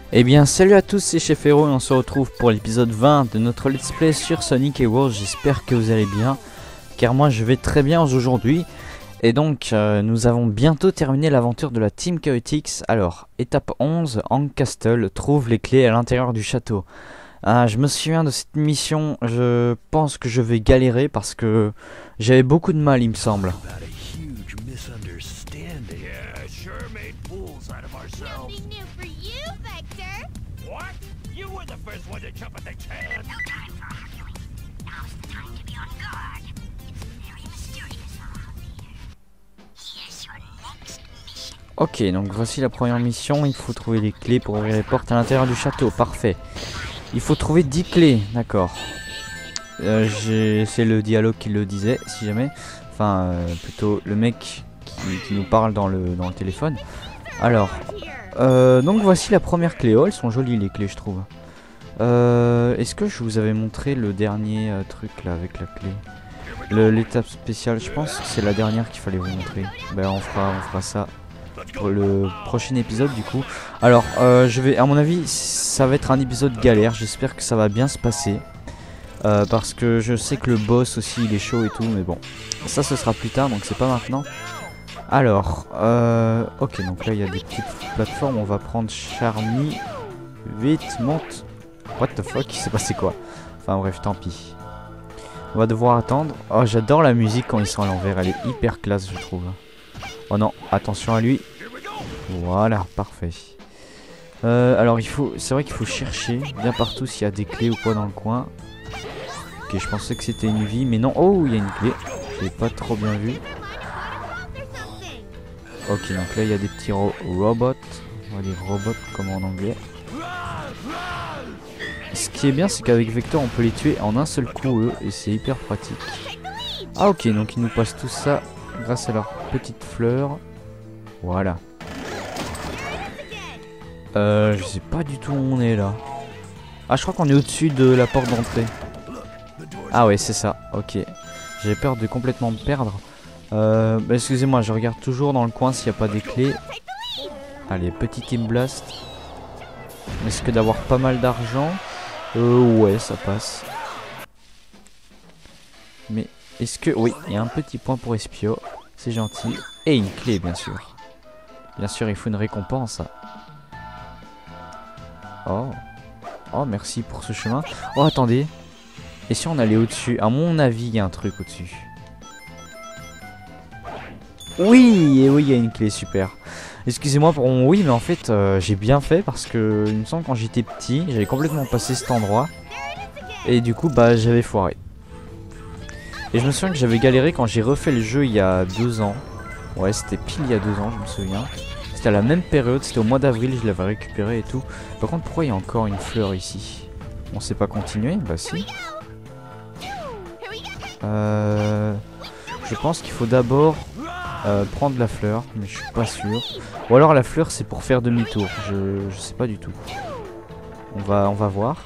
Eh bien salut à tous, c'est Chef Hero et on se retrouve pour l'épisode 20 de notre let's play sur Sonic Heroes. J'espère que vous allez bien, car moi je vais très bien aujourd'hui. Et donc nous avons bientôt terminé l'aventure de la Team Chaotix. Alors, étape 11, Hank Castle trouve les clés à l'intérieur du château. Je me souviens de cette mission, je pense que je vais galérer parce que j'avais beaucoup de mal il me semble. Ok, donc voici la première mission, il faut trouver les clés pour ouvrir les portes à l'intérieur du château, parfait. Il faut trouver 10 clés, d'accord. C'est le dialogue qui le disait, si jamais. Enfin, plutôt le mec qui nous parle dans le téléphone. Alors, donc voici la première clé. Oh, elles sont jolies les clés, je trouve. Est-ce que je vous avais montré le dernier truc là avec la clé? L'étape spéciale, je pense que c'est la dernière qu'il fallait vous montrer. Ben on fera ça pour le prochain épisode du coup. Alors je vais, à mon avis ça va être un épisode galère, j'espère que ça va bien se passer. Parce que je sais que le boss aussi il est chaud et tout, mais bon, ça ce sera plus tard donc c'est pas maintenant. Alors, ok, donc là il y a des petites plateformes, on va prendre Charmy. Vite, monte. What the fuck, il s'est passé quoi? Enfin bref, tant pis. On va devoir attendre. Oh, j'adore la musique quand ils sont à l'envers, elle est hyper classe je trouve. Oh non, attention à lui. Voilà, parfait. Alors c'est vrai qu'il faut chercher bien partout s'il y a des clés ou quoi dans le coin. Ok, je pensais que c'était une vie, mais non. Oh, il y a une clé. Je l'ai pas trop bien vu. Ok, donc là il y a des petits robots. On va dire robots comme en anglais. Ce qui est bien, c'est qu'avec Vector on peut les tuer en un seul coup eux, et c'est hyper pratique. Ah ok, donc ils nous passent tout ça grâce à leurs petites fleurs. Voilà. Je sais pas du tout où on est là. Ah, je crois qu'on est au-dessus de la porte d'entrée. Ah ouais, c'est ça, ok. J'avais peur de complètement me perdre. Bah, excusez-moi, je regarde toujours dans le coin s'il n'y a pas des clés. Allez, petit Team Blast. Est-ce que d'avoir pas mal d'argent? Ouais, ça passe. Mais est-ce que... Oui, il y a un petit point pour Espio. C'est gentil. Et une clé, bien sûr. Bien sûr, il faut une récompense. Oh. Oh, merci pour ce chemin. Oh, attendez. Et si on allait au-dessus? À mon avis, il y a un truc au-dessus. Oui, et oui, il y a une clé, super. Excusez-moi pour mon oui, mais en fait, j'ai bien fait parce que il me semble quand j'étais petit, j'avais complètement passé cet endroit. Et du coup, bah, j'avais foiré. Et je me souviens que j'avais galéré quand j'ai refait le jeu il y a 2 ans. Ouais, c'était pile il y a 2 ans, je me souviens. C'était à la même période, c'était au mois d'avril, je l'avais récupéré et tout. Par contre, pourquoi il y a encore une fleur ici? On sait pas continuer? Bah si. Je pense qu'il faut d'abord prendre la fleur, mais je suis pas sûr. Ou alors la fleur c'est pour faire demi-tour, je sais pas du tout. On va voir.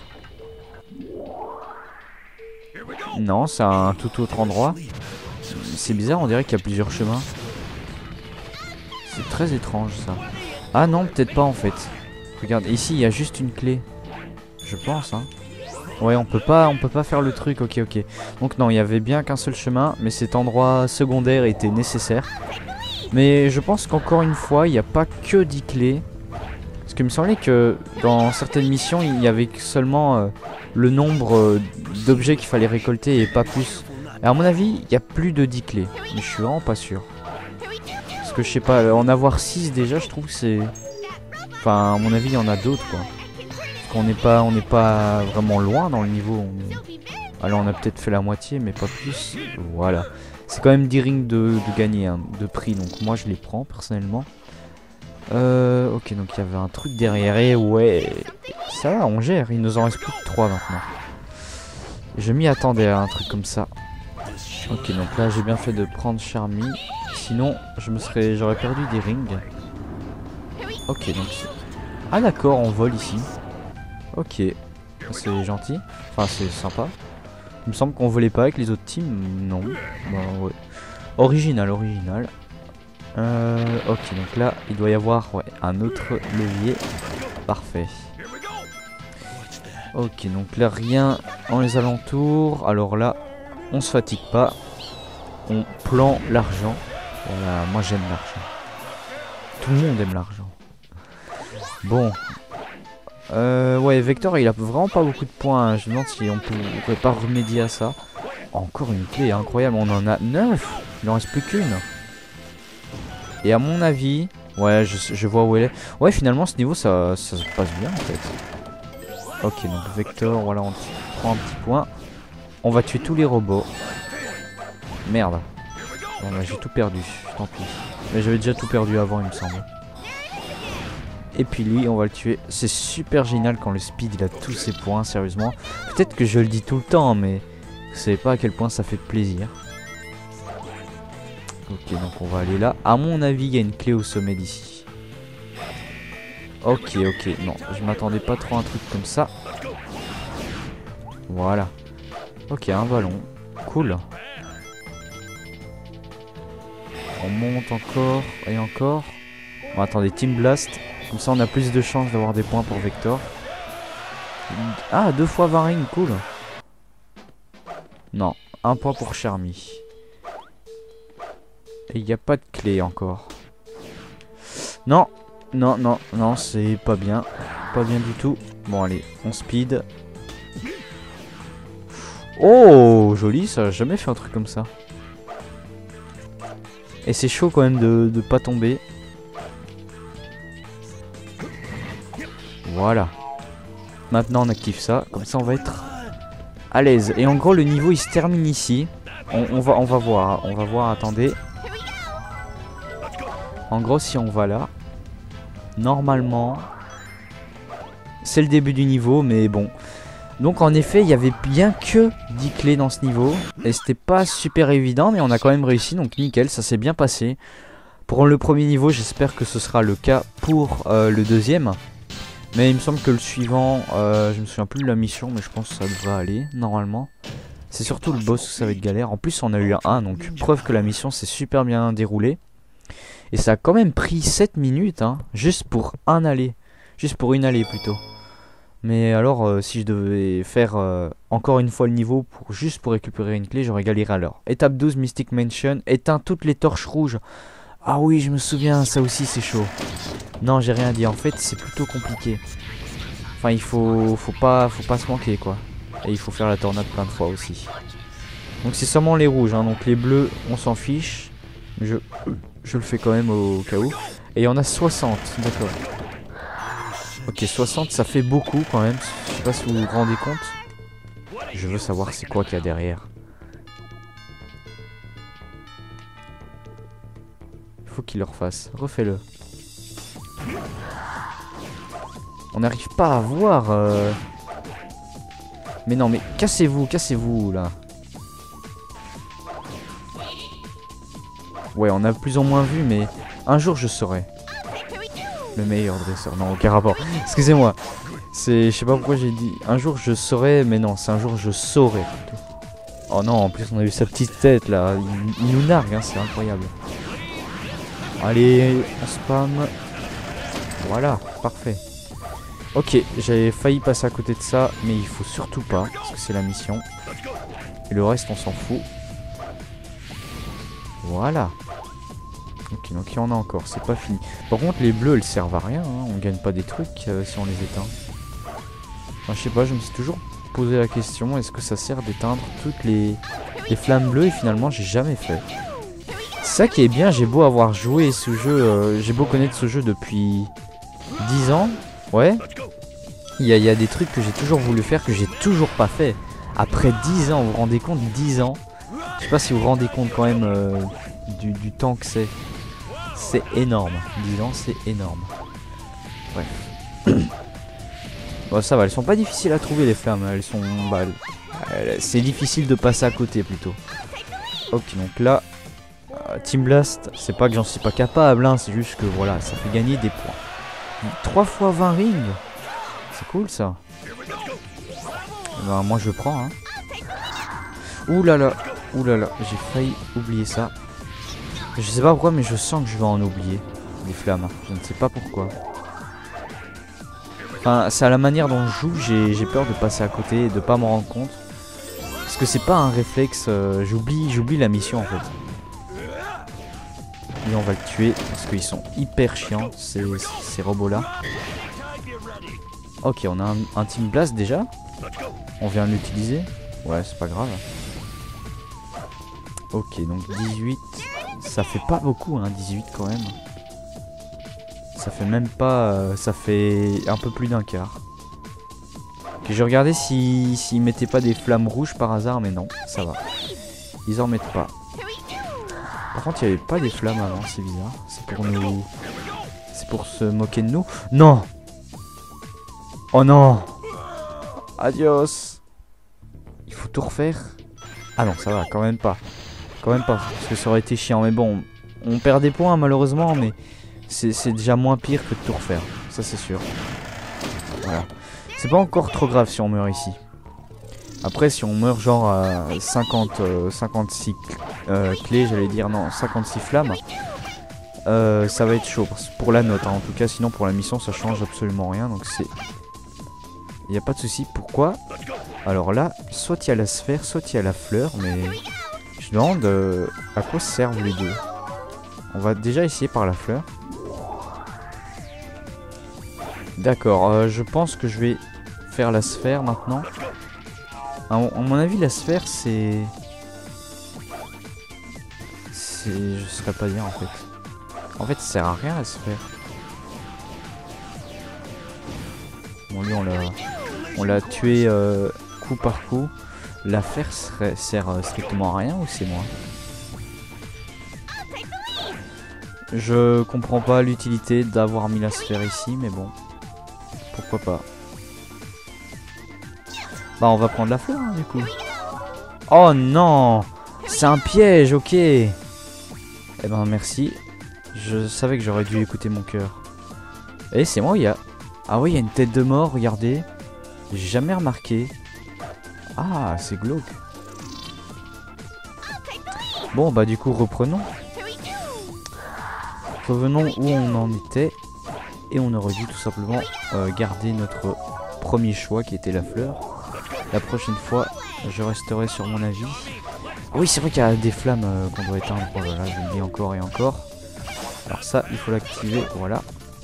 Non, c'est un tout autre endroit. C'est bizarre, on dirait qu'il y a plusieurs chemins. C'est très étrange ça. Ah non, peut-être pas en fait. Regarde, ici il y a juste une clé. Je pense hein. Ouais, on peut pas faire le truc, ok. Donc non, il y avait bien qu'un seul chemin, mais cet endroit secondaire était nécessaire. Mais je pense qu'encore une fois, il n'y a pas que 10 clés. Parce qu'il me semblait que dans certaines missions, il y avait seulement le nombre d'objets qu'il fallait récolter et pas plus. Et à mon avis, il y a plus de 10 clés. Mais je suis vraiment pas sûr. Parce que je sais pas, en avoir 6 déjà, je trouve que c'est... Enfin, à mon avis, il y en a d'autres quoi. On n'est pas vraiment loin dans le niveau. Alors on a peut-être fait la moitié mais pas plus. Voilà. C'est quand même 10 rings de gagner hein, de prix. Donc moi je les prends personnellement. Ok, donc il y avait un truc derrière. Et ouais, ça va, on gère. Il nous en reste plus que 3 maintenant. Je m'y attendais à un truc comme ça. Ok, donc là j'ai bien fait de prendre Charmy. Sinon j'aurais perdu des rings. Ok, donc ah d'accord, on vole ici. Ok, c'est gentil, enfin c'est sympa. Il me semble qu'on volait pas avec les autres teams, non. Bah ouais. Original. Ok, donc là il doit y avoir ouais, un autre levier. Parfait. Ok, donc là rien dans les alentours. Alors là, on se fatigue pas. On plante l'argent. Voilà, moi j'aime l'argent. Tout le monde aime l'argent. Bon. Ouais, Vector il a vraiment pas beaucoup de points. Hein. Je me demande si on pourrait pas remédier à ça. Encore une clé incroyable, on en a 9. Il en reste plus qu'une. Et à mon avis, ouais, je vois où elle est. Ouais, finalement, ce niveau, ça se passe bien, en fait. Ok, donc Vector, voilà, on prend un petit point. On va tuer tous les robots. Merde. Bon, bah, j'ai tout perdu, tant pis. Mais j'avais déjà tout perdu avant, il me semble. Et puis lui, on va le tuer. C'est super génial quand le speed, il a tous ses points, sérieusement. Peut-être que je le dis tout le temps, mais vous savez pas à quel point ça fait plaisir. Ok, donc on va aller là. À mon avis, il y a une clé au sommet d'ici. Ok, ok. Non, je m'attendais pas trop à un truc comme ça. Voilà. Ok, un ballon. Cool. On monte encore et encore. Bon, attendez, Team Blast. Comme ça, on a plus de chances d'avoir des points pour Vector. Ah, 2 fois 20 rings, cool. Non, un point pour Charmy. Et il n'y a pas de clé encore. Non, non, non, non, c'est pas bien. Pas bien du tout. Bon, allez, on speed. Oh, joli, ça, j'ai jamais fait un truc comme ça. Et c'est chaud quand même de pas tomber. Voilà. Maintenant, on active ça. Comme ça, on va être à l'aise. Et en gros, le niveau, il se termine ici. On va voir. On va voir, attendez. En gros, si on va là, normalement, c'est le début du niveau, mais bon. Donc en effet, il y avait bien que 10 clés dans ce niveau. Et c'était pas super évident, mais on a quand même réussi, donc nickel, ça s'est bien passé. Pour le premier niveau, j'espère que ce sera le cas pour le deuxième. Mais il me semble que le suivant, je me souviens plus de la mission, mais je pense que ça devrait aller, normalement. C'est surtout le boss où ça va être galère. En plus, on a eu un, donc preuve que la mission s'est super bien déroulée. Et ça a quand même pris 7 minutes, hein, juste pour un aller. Juste pour une allée plutôt. Mais alors, si je devais faire encore une fois le niveau juste pour récupérer une clé, j'aurais galéré alors. Étape 12, Mystic Mansion. Éteins toutes les torches rouges. Ah oui, je me souviens, ça aussi c'est chaud. Non, j'ai rien dit. En fait, c'est plutôt compliqué. Enfin, il faut pas se manquer, quoi. Et il faut faire la tornade plein de fois aussi. Donc c'est seulement les rouges, hein. Donc les bleus, on s'en fiche. Je le fais quand même au cas où. Et il y en a 60, d'accord. Ok, 60, ça fait beaucoup quand même. Je sais pas si vous vous rendez compte. Je veux savoir c'est quoi qu'il y a derrière. Il faut qu'il le refasse. Refais-le. On n'arrive pas à voir. Mais non, mais cassez-vous là. Ouais, on a plus ou moins vu, mais un jour je saurai. Le meilleur dresseur. Non, aucun rapport. Excusez-moi. Je sais pas pourquoi j'ai dit un jour je saurai, mais non, c'est un jour je saurai plutôt. Oh non, en plus on a vu sa petite tête là. Il nous nargue, hein, c'est incroyable. Allez, on spam. Voilà, parfait. Ok, j'avais failli passer à côté de ça, mais il faut surtout pas, parce que c'est la mission. Et le reste, on s'en fout. Voilà. Ok, donc il y en a encore, c'est pas fini. Par contre, les bleus, elles servent à rien, hein. On gagne pas des trucs si on les éteint. Enfin, je sais pas, je me suis toujours posé la question, est-ce que ça sert d'éteindre toutes les flammes bleues? Et finalement, j'ai jamais fait. C'est ça qui est bien, j'ai beau avoir joué ce jeu, j'ai beau connaître ce jeu depuis 10 ans. Ouais. Il y a des trucs que j'ai toujours voulu faire, que j'ai toujours pas fait. Après 10 ans, vous vous rendez compte, 10 ans. Je sais pas si vous vous rendez compte quand même du temps que c'est. C'est énorme. 10 ans, c'est énorme. Bref. Bon, ça va, elles sont pas difficiles à trouver les flammes. Elles sont... Bah, c'est difficile de passer à côté plutôt. Ok, donc là... Team Blast, c'est pas que j'en suis pas capable, hein, c'est juste que voilà, ça fait gagner des points. 3 fois 20 rings. C'est cool ça. Ben, moi je prends, hein. Ouh là là, j'ai failli oublier ça. Je sais pas pourquoi, mais je sens que je vais en oublier des flammes. Je ne sais pas pourquoi. Enfin, c'est à la manière dont je joue, j'ai peur de passer à côté et de pas m'en rendre compte. Parce que c'est pas un réflexe, j'oublie la mission en fait. Et on va le tuer parce qu'ils sont hyper chiants ces robots là. Ok, on a un Team Blast déjà. On vient de l'utiliser. Ouais, c'est pas grave. Ok, donc 18. Ça fait pas beaucoup, hein, 18 quand même. Ça fait même pas... ça fait un peu plus d'un quart. Ok, je regardais s'ils mettaient pas des flammes rouges par hasard, mais non, ça va. Ils en mettent pas. Par contre, il n'y avait pas des flammes avant, c'est bizarre. C'est pour nous... C'est pour se moquer de nous. Non! Oh non! Adios! Il faut tout refaire? Ah non, ça va, quand même pas. Quand même pas, parce que ça aurait été chiant. Mais bon, on perd des points malheureusement, mais c'est déjà moins pire que de tout refaire. Ça c'est sûr. Voilà. C'est pas encore trop grave si on meurt ici. Après, si on meurt genre à 56 clés, j'allais dire, non, 56 flammes, ça va être chaud pour la note, hein. En tout cas, sinon pour la mission, ça change absolument rien. Donc c'est... Il n'y a pas de souci. Pourquoi? Alors là, soit il y a la sphère, soit il y a la fleur, mais je me demande à quoi servent les deux. On va déjà essayer par la fleur. D'accord, je pense que je vais faire la sphère maintenant. À mon avis, la sphère, c'est... Je saurais pas dire en fait. En fait, ça sert à rien la sphère. Bon, lui, on l'a tué coup par coup. L'affaire sert strictement à rien ou c'est moi? Je comprends pas l'utilité d'avoir mis la sphère ici, mais bon. Pourquoi pas. Bah on va prendre la fleur hein, du coup. Oh non! C'est un piège, ok. Eh ben merci. Je savais que j'aurais dû écouter mon cœur. Et c'est moi, il y a... Ah oui, il y a une tête de mort, regardez. J'ai jamais remarqué. Ah, c'est glauque. Bon, bah du coup, reprenons. Revenons où on en était. Et on aurait dû tout simplement garder notre premier choix qui était la fleur. La prochaine fois, je resterai sur mon avis. Oui, c'est vrai qu'il y a des flammes qu'on doit éteindre. Oh là là, je le dis encore et encore. Alors ça, il faut l'activer, voilà.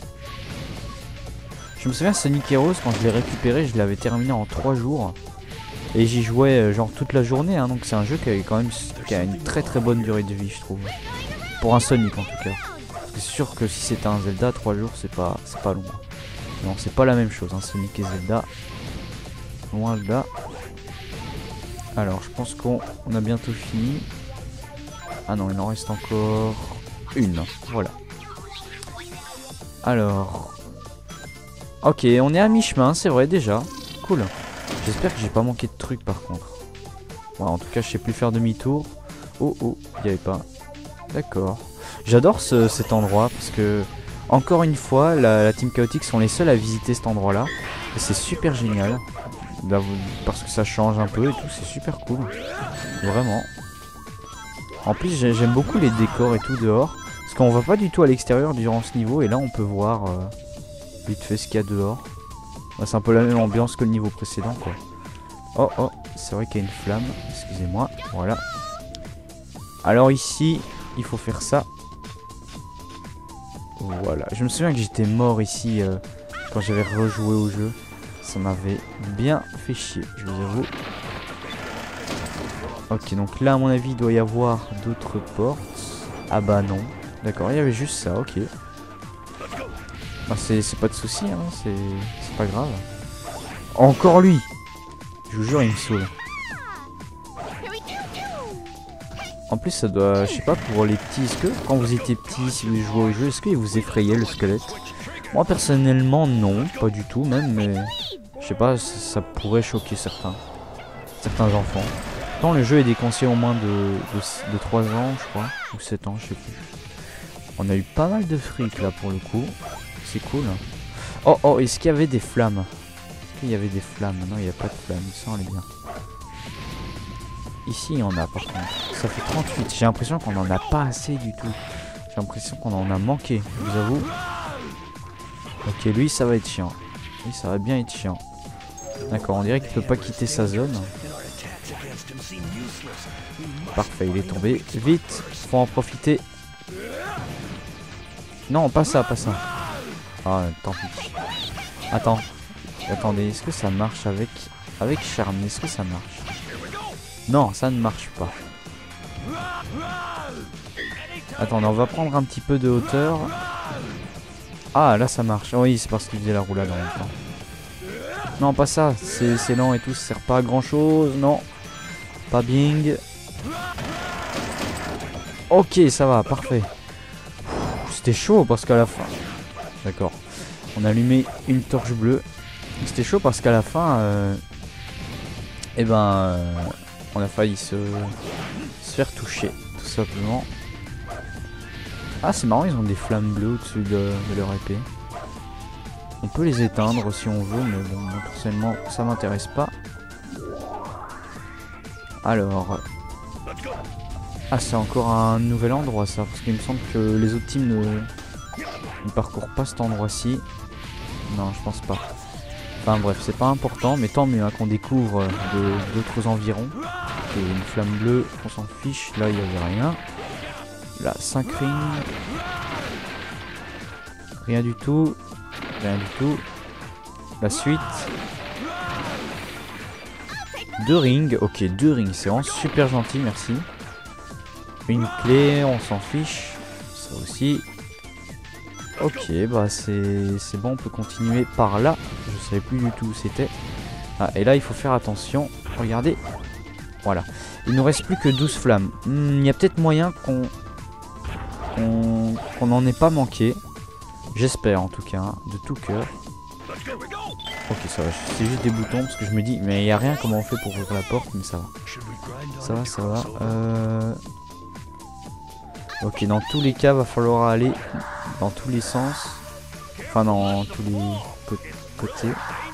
Je me souviens, Sonic Heroes, quand je l'ai récupéré, je l'avais terminé en 3 jours. Et j'y jouais genre toute la journée, hein, donc c'est un jeu qui a quand même une très très bonne durée de vie, je trouve. Pour un Sonic en tout cas. Parce que c'est sûr que si c'était un Zelda, 3 jours c'est pas long. Non, c'est pas la même chose, hein, Sonic et Zelda. Loin de là. Alors, je pense qu'on a bientôt fini. Ah non, il en reste encore une. Voilà. Alors... Ok, on est à mi-chemin, c'est vrai déjà. Cool. J'espère que j'ai pas manqué de trucs par contre. Bon, en tout cas, je sais plus faire demi-tour. Oh, oh, il n'y avait pas. D'accord. J'adore cet endroit parce que, encore une fois, la Team Chaotix sont les seuls à visiter cet endroit-là. Et c'est super génial. Parce que ça change un peu et tout, c'est super cool. Vraiment. En plus, j'aime beaucoup les décors et tout dehors. Parce qu'on va pas du tout à l'extérieur durant ce niveau. Et là, on peut voir vite fait ce qu'il y a dehors. Bah, c'est un peu la même ambiance que le niveau précédent, quoi. Oh, oh, c'est vrai qu'il y a une flamme. Excusez-moi, voilà. Alors ici, il faut faire ça. Voilà. Je me souviens que j'étais mort ici quand j'avais rejoué au jeu. Ça m'avait bien fait chier, je vous avoue. Ok, donc là, à mon avis, il doit y avoir d'autres portes. Ah bah non. D'accord, il y avait juste ça, ok. Bah, c'est pas de souci, hein, c'est pas grave. Encore lui! Je vous jure, il me saoule. En plus, ça doit... Je sais pas, pour les petits, est-ce que quand vous étiez petits, si vous jouez au jeu, est-ce qu'il vous effrayait le squelette? Moi, personnellement, non, pas du tout même, mais... Je sais pas, ça pourrait choquer certains enfants. Pourtant, le jeu est déconseillé au moins de 3 ans, je crois, ou 7 ans, je sais plus. On a eu pas mal de fric, là, pour le coup. C'est cool. Oh, oh, est-ce qu'il y avait des flammes? Est-ce qu'il y avait des flammes? Non, il n'y a pas de flammes, ça, on est bien. Ici, il y en a, par contre. Ça fait 38. J'ai l'impression qu'on en a pas assez du tout. J'ai l'impression qu'on en a manqué, je vous avoue. Ok, lui, ça va être chiant. Oui, ça va bien être chiant. D'accord, on dirait qu'il peut pas quitter sa zone. Parfait, il est tombé. Vite, faut en profiter. Non, pas ça, pas ça. Ah, tant pis. Attends. Attendez, est-ce que ça marche avec charme? Est-ce que ça marche? Non, ça ne marche pas. Attendez, on va prendre un petit peu de hauteur. Ah, là ça marche. Oui, c'est parce qu'il faisait la roulade en même temps. Non, pas ça. C'est lent et tout, ça sert pas à grand chose. Non. Pas bing. Ok, ça va, parfait. C'était chaud parce qu'à la fin... D'accord. On a allumé une torche bleue. C'était chaud parce qu'à la fin... on a failli se faire toucher, tout simplement. Ah, c'est marrant, ils ont des flammes bleues au-dessus de leur épée. On peut les éteindre si on veut, mais bon, moi, personnellement, ça m'intéresse pas. Alors... Ah, c'est encore un nouvel endroit, ça, parce qu'il me semble que les autres teams ne parcourent pas cet endroit-ci. Non, je pense pas. Enfin bref, c'est pas important, mais tant mieux hein, qu'on découvre d'autres environs. Et une flamme bleue, on s'en fiche, là il n'y avait rien. Là, 5 rings. Rien du tout. Rien du tout. La suite. 2 rings. Ok, 2 rings. C'est vraiment super gentil, merci. Une clé, on s'en fiche. Ça aussi. Ok, bah c'est bon, on peut continuer par là. Je savais plus du tout où c'était. Ah, et là, il faut faire attention. Regardez. Voilà. Il nous reste plus que 12 flammes. Il y a peut-être moyen qu'on n'en ait pas manqué. J'espère en tout cas, hein, de tout cœur. Ok, ça va. C'est juste des boutons parce que je me dis, mais il n'y a rien, comment on fait pour ouvrir la porte, mais ça va. Ça va, ça va. Ok, dans tous les cas, va falloir aller dans tous les sens. Enfin, dans tous les côtés.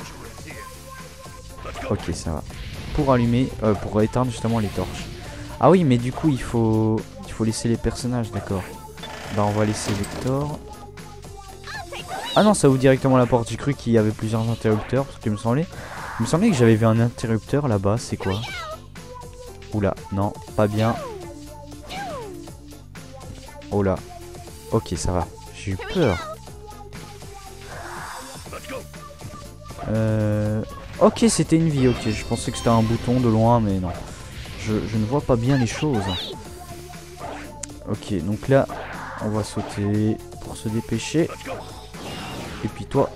Ok, ça va. Pour allumer, pour éteindre justement les torches. Ah oui, mais du coup, il faut laisser les personnages, d'accord. Bah, on va laisser Vector. Ah non, ça ouvre directement la porte. J'ai cru qu'il y avait plusieurs interrupteurs, parce qu'il me semblait que j'avais vu un interrupteur là-bas. C'est quoi? Oula, non, pas bien. Oh là. Ok, ça va. J'ai eu peur. Ok, c'était une vie. Ok, je pensais que c'était un bouton de loin, mais non. Je ne vois pas bien les choses. Ok, donc là, on va sauter pour se dépêcher. Et puis toi,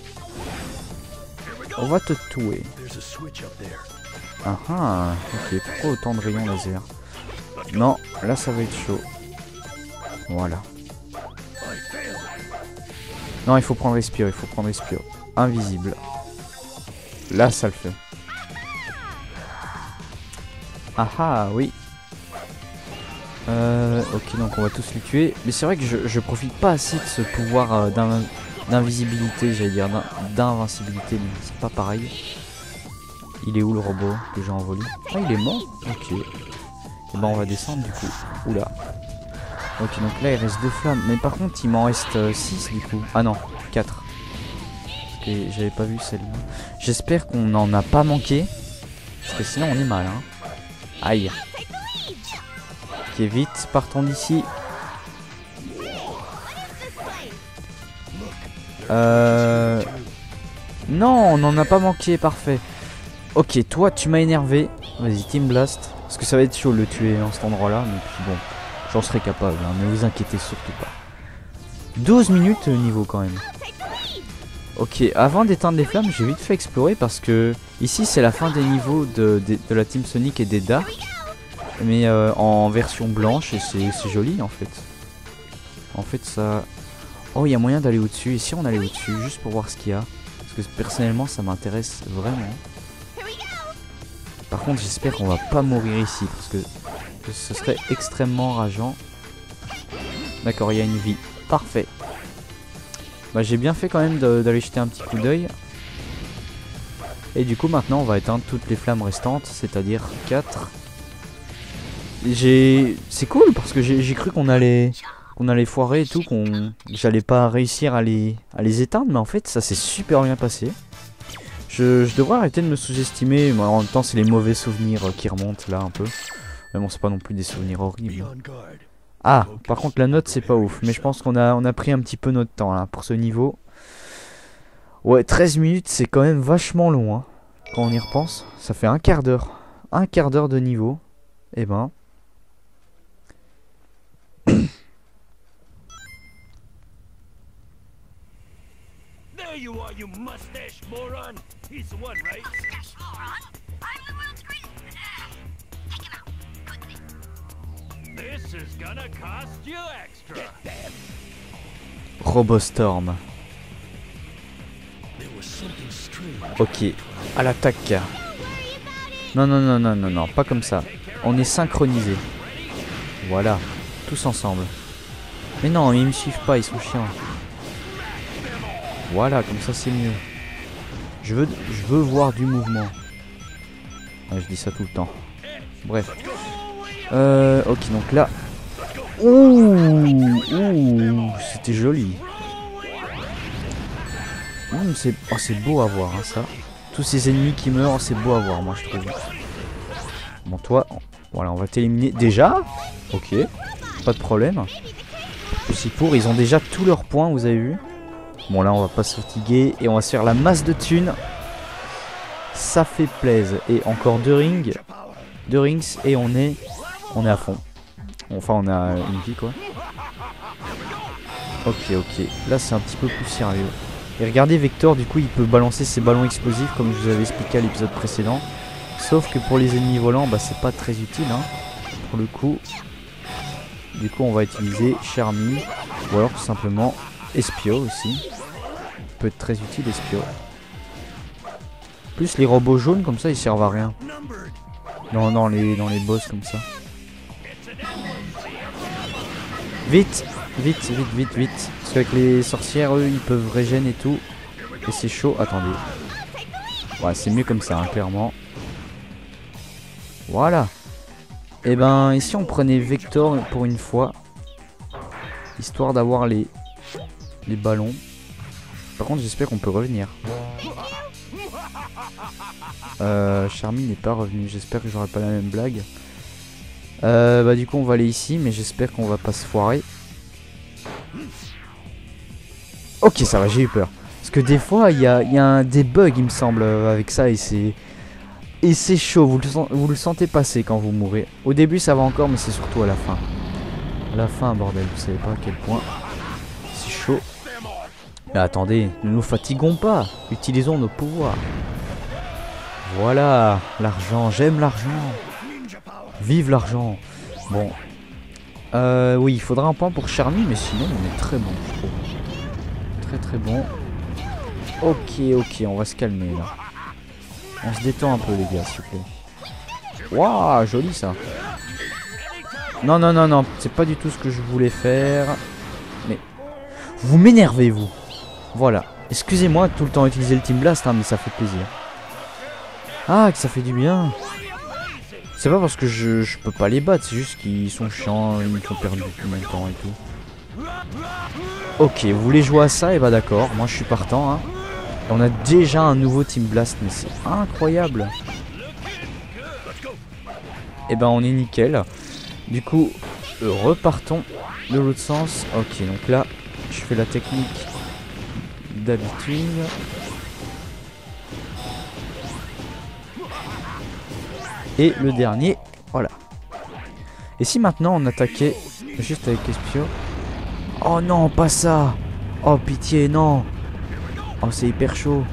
on va te tuer. Ah ah, ok, pourquoi autant de rayons laser? Non, là ça va être chaud. Voilà. Non, il faut prendre respire, il faut prendre respire. Invisible. Là, ça le fait. Ah ah, oui. Ok, donc on va tous les tuer. Mais c'est vrai que je profite pas assez de ce pouvoir d'invisibilité, j'allais dire d'invincibilité, mais c'est pas pareil. Il est où le robot que j'ai envolé? Ah, il est mort. Ok. Et ben on va descendre du coup. Oula. Ok, donc là il reste 2 flammes. Mais par contre il m'en reste 6 du coup. Ah non, 4. Parce que j'avais pas vu celle-là. J'espère qu'on n'en a pas manqué. Parce que sinon on est mal, hein. Aïe. Ok, vite, partons d'ici. Non, on n'en a pas manqué, parfait. Ok, toi tu m'as énervé. Vas-y, Team Blast. Parce que ça va être chaud de le tuer dans cet endroit-là. Mais puis bon, j'en serai capable, hein, ne vous inquiétez surtout pas. 12 minutes niveau quand même. Ok, avant d'éteindre les flammes, j'ai vite fait explorer parce que ici c'est la fin des niveaux de la Team Sonic et des Dark. Mais en version blanche et c'est joli en fait. En fait ça... Oh, il y a moyen d'aller au-dessus. Et si on allait au-dessus juste pour voir ce qu'il y a? Parce que personnellement ça m'intéresse vraiment. Par contre j'espère qu'on va pas mourir ici parce que ce serait extrêmement rageant. D'accord, il y a une vie. Parfait. Bah j'ai bien fait quand même d'aller jeter un petit coup d'œil. Et du coup maintenant on va éteindre toutes les flammes restantes, c'est-à-dire 4. C'est cool parce que j'ai cru qu'on allait qu'on allait foirer et tout, j'allais pas réussir à les éteindre, mais en fait ça s'est super bien passé. Je devrais arrêter de me sous-estimer, mais en même temps c'est les mauvais souvenirs qui remontent là un peu. Mais bon, c'est pas non plus des souvenirs horribles. Ah, par contre la note c'est pas ouf, mais je pense qu'on a pris un petit peu notre temps là pour ce niveau. Ouais, 13 minutes c'est quand même vachement long hein, quand on y repense. Ça fait un quart d'heure. Un quart d'heure de niveau. Eh ben... There you are, you mustache moron! He's the one, right? Mustache moron? I'm the world's greatest. Take him out. Quickly. This is gonna cost you extra. Robostorm. Ok, à l'attaque. Non, non, non, non, non, non, pas comme ça. On est synchronisés. Voilà, tous ensemble. Mais non, ils me suivent pas, ils sont chiants. Voilà, comme ça c'est mieux. Je veux voir du mouvement. Ah, je dis ça tout le temps. Bref. Ok, donc là. Ouh, c'était joli. C'est beau à voir, hein, ça. Tous ces ennemis qui meurent, c'est beau à voir, moi je trouve. Bon, toi, voilà, on va t'éliminer. Déjà? Ok, pas de problème. Aussi pour, ils ont déjà tous leurs points, vous avez vu. Bon, là, on va pas se fatiguer et on va se faire la masse de thunes. Ça fait plaisir. Et encore 2 rings. 2 rings et on est à fond. Enfin, on a une vie, quoi. Ok, ok. Là, c'est un petit peu plus sérieux. Et regardez, Vector, du coup, il peut balancer ses ballons explosifs, comme je vous avais expliqué à l'épisode précédent. Sauf que pour les ennemis volants, bah, c'est pas très utile, hein, pour le coup. Du coup, on va utiliser Charmy, ou alors tout simplement Espio aussi. Peut être très utile, Espio. Plus les robots jaunes, comme ça, ils servent à rien. Non, dans les boss, comme ça. Vite, vite, vite, vite, vite. Parce qu'avec les sorcières, eux, ils peuvent régénérer et tout. Et c'est chaud. Attendez. Ouais, c'est mieux comme ça, hein, clairement. Voilà. Et ben, ici, on prenait Vector pour une fois. Histoire d'avoir les ballons. Par contre, j'espère qu'on peut revenir. Charmy n'est pas revenu. J'espère que j'aurai pas la même blague. Bah du coup on va aller ici, mais j'espère qu'on va pas se foirer. Ok, ça va, j'ai eu peur. Parce que des fois il y a des bugs, il me semble, avec ça, et c'est chaud. Vous le sentez passer quand vous mourrez. Au début ça va encore, mais c'est surtout à la fin. À la fin, bordel, vous savez pas à quel point c'est chaud. Mais attendez, ne nous fatiguons pas. Utilisons nos pouvoirs. Voilà, l'argent, j'aime l'argent. Vive l'argent. Bon. Oui, il faudra un point pour Charmy, mais sinon on est très bon, je trouve. Très très bon. Ok, ok, on va se calmer là. On se détend un peu les gars, s'il vous plaît. Waouh, joli ça. Non, non, non, non, c'est pas du tout ce que je voulais faire. Mais vous m'énervez, vous. Voilà. Excusez-moi de tout le temps utiliser le Team Blast, hein, mais ça fait plaisir. Ah, que ça fait du bien. C'est pas parce que je peux pas les battre, c'est juste qu'ils sont chiants, ils me font perdre depuis mon temps et tout. Ok, vous voulez jouer à ça? Et bah d'accord, moi je suis partant, hein. Et on a déjà un nouveau Team Blast, mais c'est incroyable. Et ben on est nickel. Du coup, repartons de l'autre sens. Ok, donc là, je fais la technique d'habitude. Et le dernier, voilà. Et si maintenant on attaquait juste avec Espio? Oh non, pas ça. Oh pitié, non. Oh c'est hyper chaud.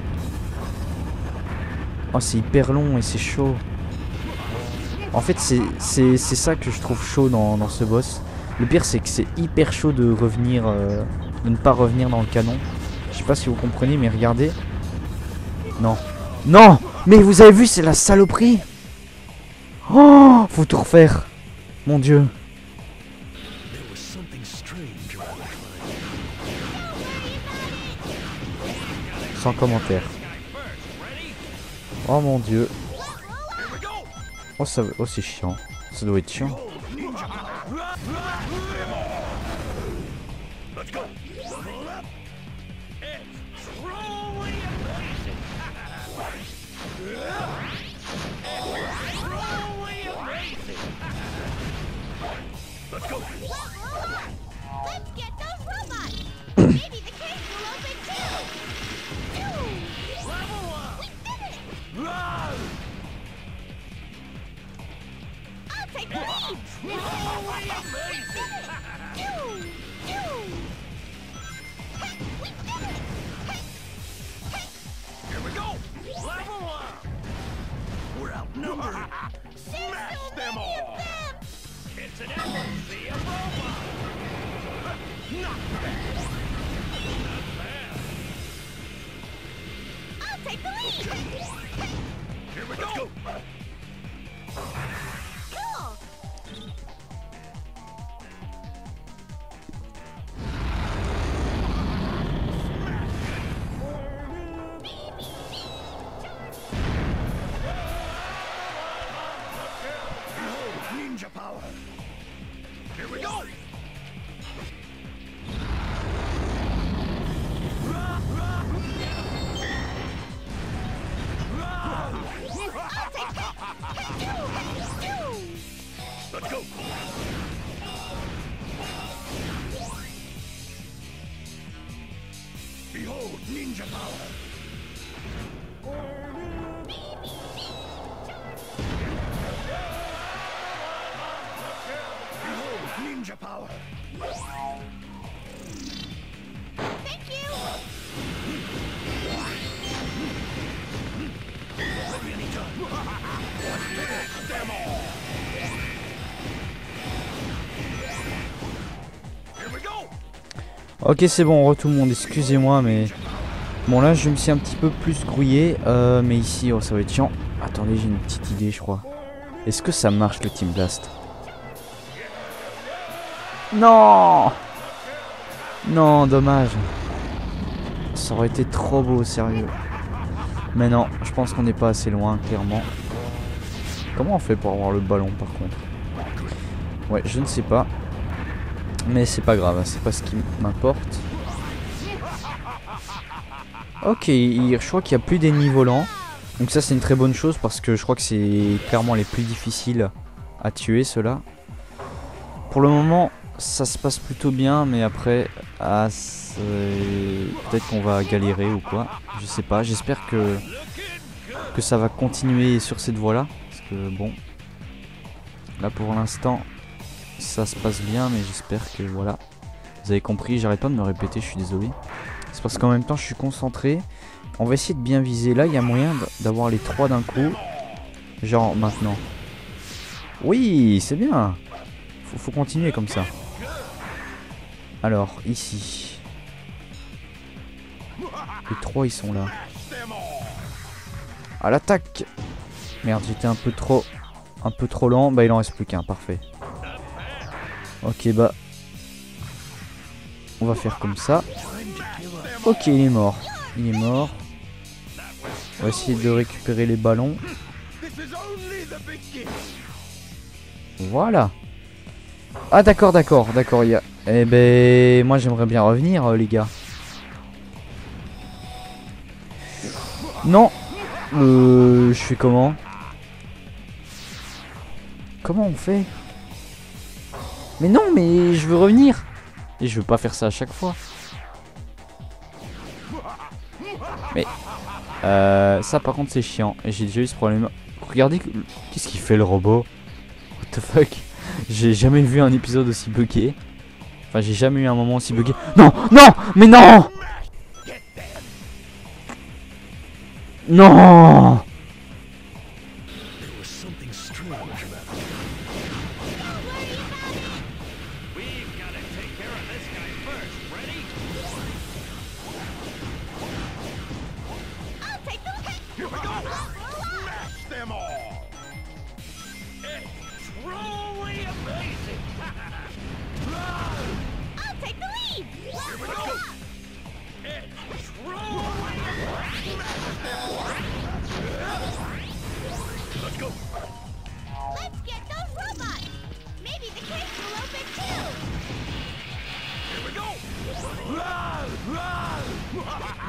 Oh c'est hyper long et c'est chaud. En fait c'est ça que je trouve chaud dans ce boss. Le pire c'est que c'est hyper chaud de revenir, de ne pas revenir dans le canon. Je sais pas si vous comprenez, mais regardez. Non. Non. Mais vous avez vu, c'est la saloperie. Oh, faut tout refaire. Mon Dieu. Sans commentaire. Oh mon Dieu. Oh ça, oh c'est chiant. Ça doit être chiant. Let's go. Level up. It's truly amazing. It's truly amazing. Let's go. Let's get those robots. Maybe the cage will open too. Level up. We did it. Run. I'll take the lead. Truly amazing. We did it. Here we go. Level up. We're outnumbered. Smash them all. It's an embassy of robots. Not bad. Not bad. I'll take the lead. Here we go. Cool. Ninja power. Here we go. Let's go. Behold, ninja power. Behold, ninja power. Thank you. Ready anytime. Finish them all. Here we go. Ok, c'est bon, re tout le monde, excusez-moi, mais... Bon, là, je me suis un petit peu plus grouillé, mais ici, oh, ça va être chiant. Attendez, j'ai une petite idée, je crois. Est-ce que ça marche, le Team Blast? Non! Non, dommage. Ça aurait été trop beau, sérieux. Mais non, je pense qu'on n'est pas assez loin, clairement. Comment on fait pour avoir le ballon, par contre? Ouais, je ne sais pas. Mais c'est pas grave, c'est pas ce qui m'importe. Ok, je crois qu'il n'y a plus d'ennemis volants. Donc ça c'est une très bonne chose parce que je crois que c'est clairement les plus difficiles à tuer ceux-là. Pour le moment ça se passe plutôt bien, mais après peut-être qu'on va galérer ou quoi. Je sais pas, j'espère que ça va continuer sur cette voie là. Parce que bon, là pour l'instant ça se passe bien, mais j'espère que voilà. Vous avez compris, j'arrête pas de me répéter, je suis désolé. C'est parce qu'en même temps je suis concentré. On va essayer de bien viser. Là il y a moyen d'avoir les trois d'un coup. Genre maintenant. Oui, c'est bien. Faut continuer comme ça. Alors ici. Les trois ils sont là. À l'attaque. Merde, j'étais un peu trop lent. Bah il en reste plus qu'un, parfait. Ok, bah on va faire comme ça. Ok, il est mort. Il est mort. On va essayer de récupérer les ballons. Voilà. Ah d'accord, il y a... Eh ben, moi j'aimerais bien revenir, les gars. Non. Je fais comment? Comment on fait? Mais non, mais je veux revenir. Et je veux pas faire ça à chaque fois. Mais ça par contre c'est chiant. Et j'ai déjà eu ce problème. Regardez, qu'est-ce qu'il fait le robot? What the fuck? J'ai jamais vu un épisode aussi buggé. Enfin j'ai jamais eu un moment aussi buggé. Non, non, mais non. Non.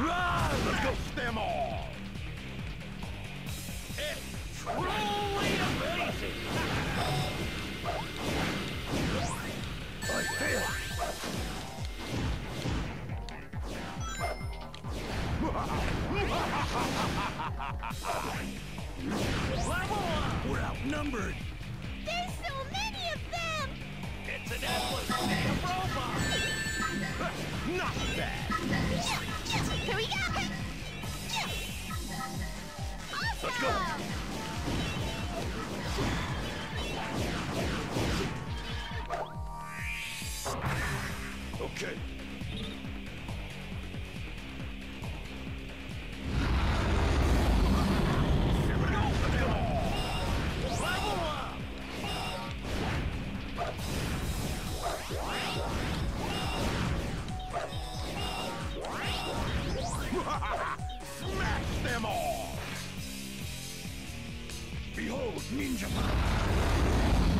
Let's go. Them all. It's truly amazing. I failed. We're outnumbered. There's so many of them! It's an endless sea of robots. Not bad. Here we go! Let's go. Okay. Here we go. Let's go. Level up. Smash them all. Behold, ninja power.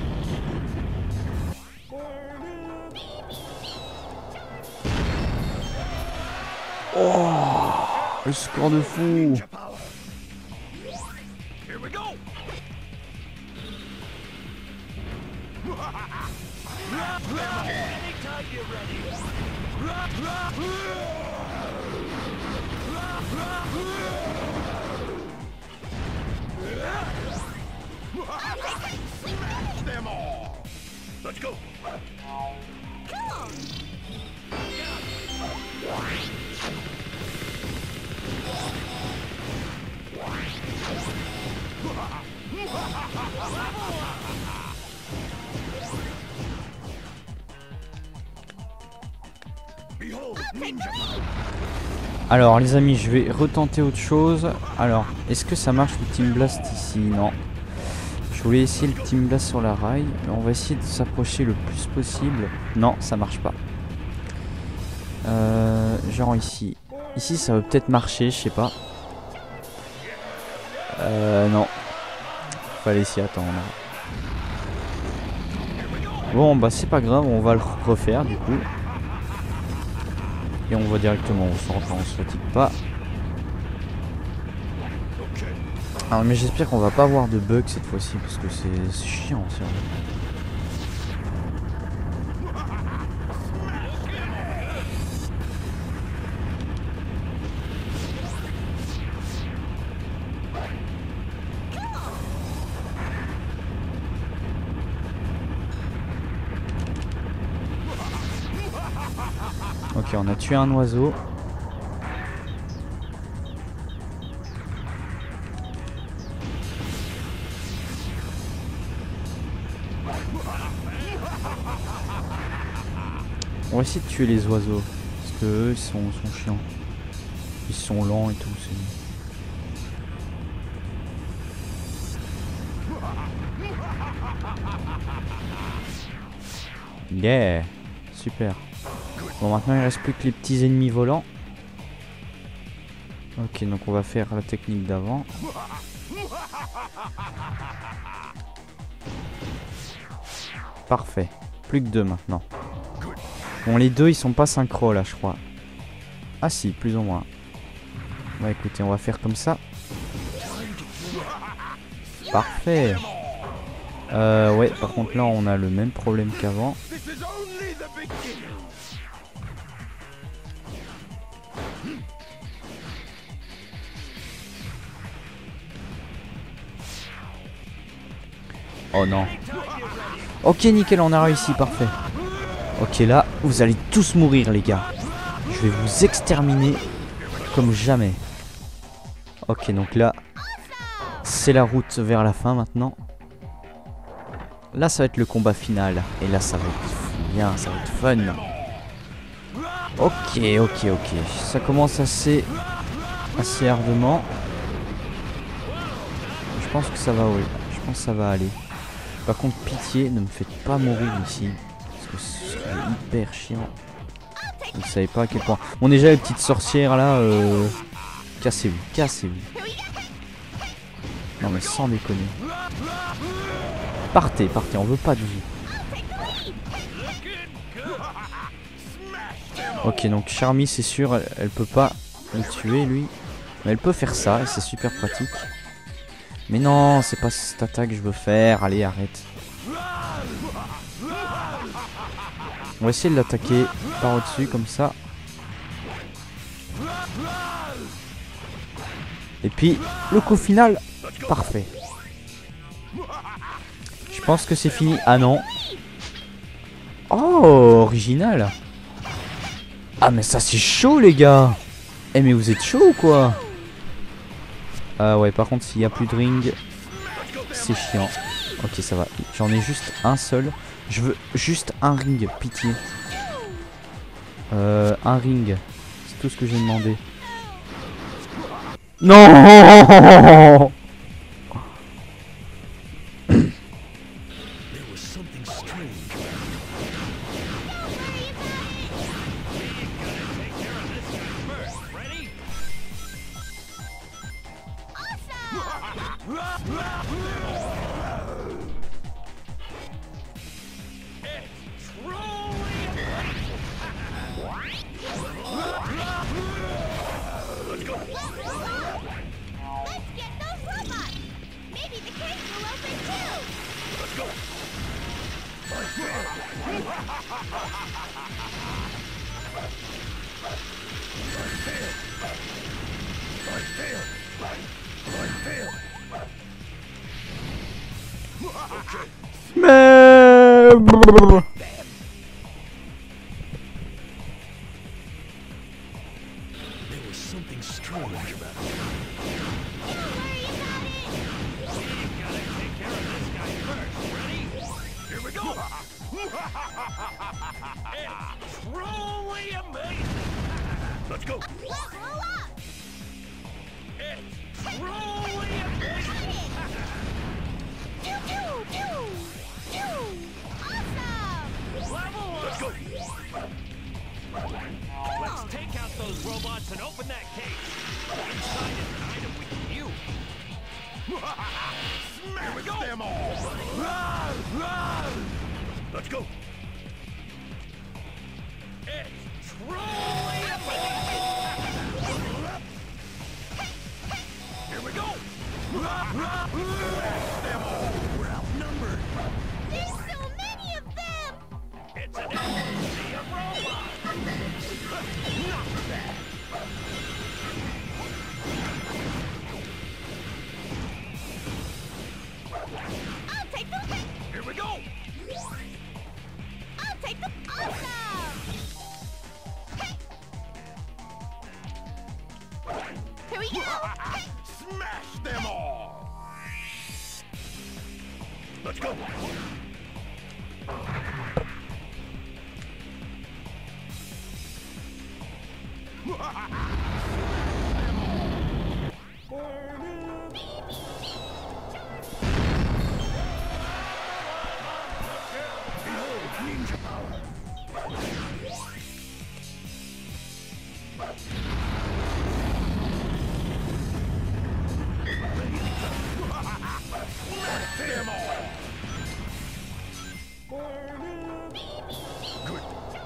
Le score de fou. Ninja power. Here we go. Anytime you're ready. Smash them all. Let's go. Come on! Behold, ninja power. Alors les amis, je vais retenter autre chose. Alors, est-ce que ça marche le Team Blast ici? Non. Je voulais essayer le Team Blast sur la rail. Mais on va essayer de s'approcher le plus possible. Non, ça marche pas. Genre ici. Ici ça va peut-être marcher, je sais pas. Non. Fallait s'y attendre. Bon bah c'est pas grave, on va le refaire du coup. Et on va directement au centre, on se fatigue pas. Alors mais j'espère qu'on va pas avoir de bug cette fois-ci parce que c'est chiant sérieux. Ok, on a tué un oiseau. On va essayer de tuer les oiseaux. Parce que eux, ils sont chiants. Ils sont lents et tout. Yeah. Super. Bon, maintenant il reste plus que les petits ennemis volants. Ok, donc on va faire la technique d'avant. Parfait. Plus que deux maintenant. Bon, les deux ils sont pas synchro là, je crois. Ah si, plus ou moins. Bah écoutez, on va faire comme ça. Parfait. Ouais, par contre là on a le même problème qu'avant. Oh non. Ok, nickel, on a réussi, parfait. Ok, là, vous allez tous mourir, les gars. Je vais vous exterminer comme jamais. Ok, donc là, c'est la route vers la fin maintenant. Là, ça va être le combat final. Et là, ça va être bien, ça va être fun. Ok. Ça commence assez ardemment. Je pense que ça va, oui. Je pense que ça va aller. Par contre, pitié, ne me faites pas mourir ici. Parce que ce serait hyper chiant. Vous ne savez pas à quel point. Bon, déjà, les petites sorcières là, cassez-vous, cassez-vous. Non, mais sans déconner. Partez, on veut pas de vous. Ok, donc Charmy, c'est sûr, elle peut pas le tuer lui. Mais elle peut faire ça et c'est super pratique. Mais non, c'est pas cette attaque que je veux faire. Allez, arrête. On va essayer de l'attaquer par au-dessus comme ça. Et puis le coup final, parfait. Je pense que c'est fini. Ah non. Oh, original. Ah mais ça c'est chaud les gars. Eh mais vous êtes chaud ou quoi? Ah ouais, par contre s'il n'y a plus de ring, c'est chiant. Ok, ça va. J'en ai juste un seul. Je veux juste un ring, pitié. Un ring. C'est tout ce que j'ai demandé. Non. Let's get those robots. Maybe the cage will open too. Mais... Truly amazing! Let's go! Let's roll up. It's truly amazing! Pew, pew, pew, pew. Awesome. Level up! Let's go! Let's take out those robots and open that cage. Inside is an item we can use. Smash them all! Let's go! It's truly amazing! Here we go! Them all! We're outnumbered! There's so many of them. It's an emergency of robots! Not for that! I'll take the. Here we go! I'll take the. Awesome. Here we go. Smash them all! Let's go! Ninja power! Them all! Good.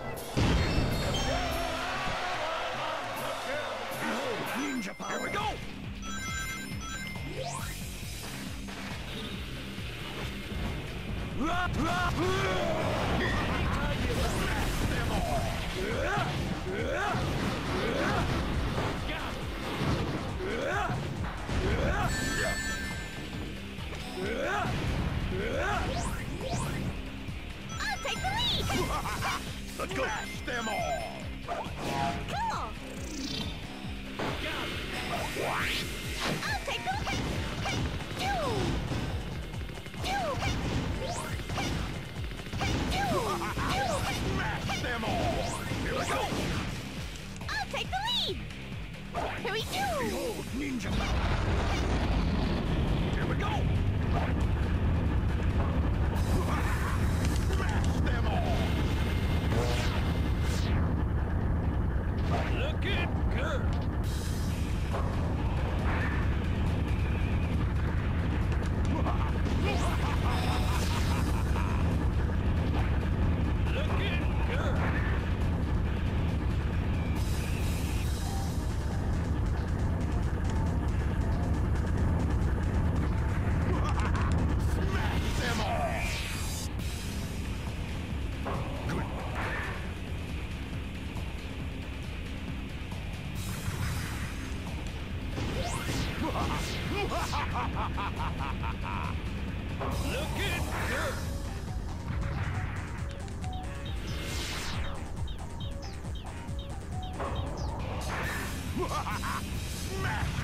Ninja power! Here we go! Them all! I'll take the lead. Let's go! Smash them all! Cool. I'll take the lead. Pew. Pew. Smash them all! Here we go! I'll take the lead. Here we go. Behold ninja power! Here we go! Smash them all!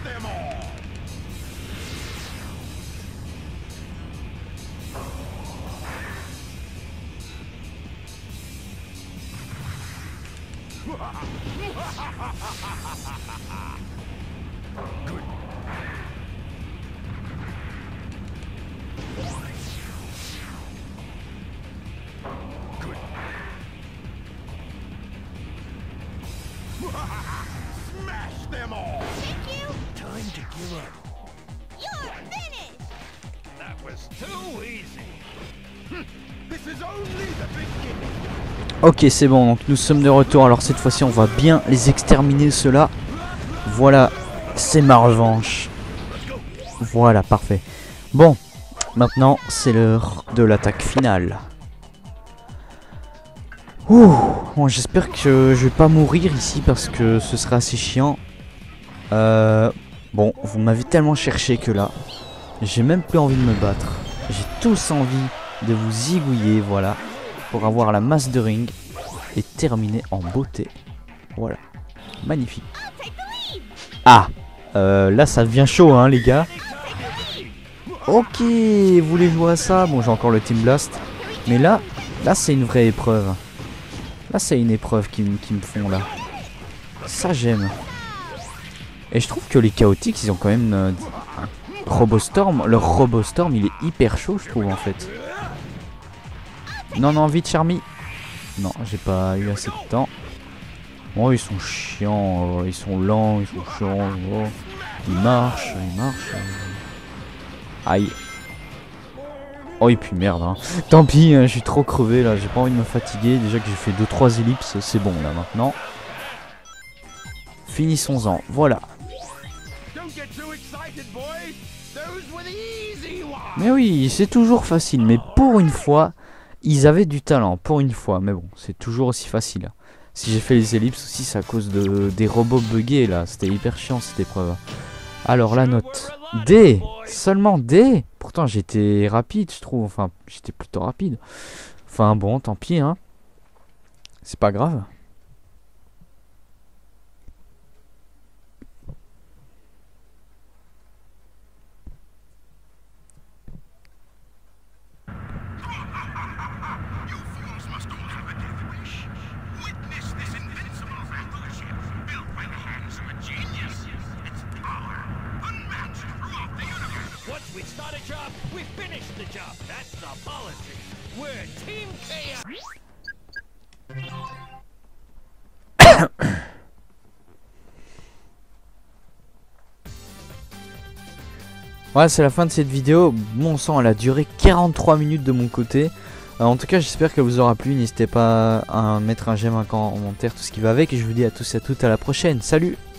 Smash them all! Thank you. Time to give up. You're finished. That was too easy. This is only the beginning. Ok, c'est bon, donc nous sommes de retour. Alors cette fois-ci, on va bien les exterminer, ceux-là. Voilà, c'est ma revanche. Voilà, parfait. Bon, maintenant, c'est l'heure de l'attaque finale. Ouh, bon, j'espère que je vais pas mourir ici parce que ce sera assez chiant. Bon, vous m'avez tellement cherché que là, j'ai même plus envie de me battre. J'ai tous envie de vous zigouiller, voilà, pour avoir la masse de ring et terminer en beauté. Voilà, magnifique. Ah, là ça devient chaud, hein, les gars. Ok, vous voulez jouer à ça? Bon, j'ai encore le Team Blast, mais là c'est une vraie épreuve. Là, c'est une épreuve qui me font là. Ça, j'aime. Et je trouve que les chaotiques, ils ont quand même Robostorm. Leur Robostorm, il est hyper chaud, je trouve, en fait. Non, non, vite, Charmy. Non, j'ai pas eu assez de temps. Oh, ils sont chiants. Ils sont lents, ils sont chiants. Oh. Ils marchent, ils marchent. Aïe. Oh et puis merde hein. Tant pis, je suis trop crevé là, j'ai pas envie de me fatiguer. Déjà que j'ai fait 2-3 ellipses, c'est bon là maintenant. Finissons-en, voilà. Mais oui, c'est toujours facile, mais pour une fois, ils avaient du talent, pour une fois. Mais bon, c'est toujours aussi facile. Si j'ai fait les ellipses aussi, c'est à cause des robots buggés là, c'était hyper chiant cette épreuve. Alors la note, D, seulement D. Pourtant j'étais rapide je trouve, enfin j'étais plutôt rapide. Enfin bon, tant pis hein. C'est pas grave. Once we start a job, we finish the job. That's the policy. We're Team Chaos. Voilà, c'est la fin de cette vidéo. Bon sang, elle a duré 43 minutes de mon côté. En tout cas, j'espère qu'elle vous aura plu. N'hésitez pas à mettre un j'aime, un commentaire, tout ce qui va avec. Et je vous dis à tous et à toutes à la prochaine. Salut!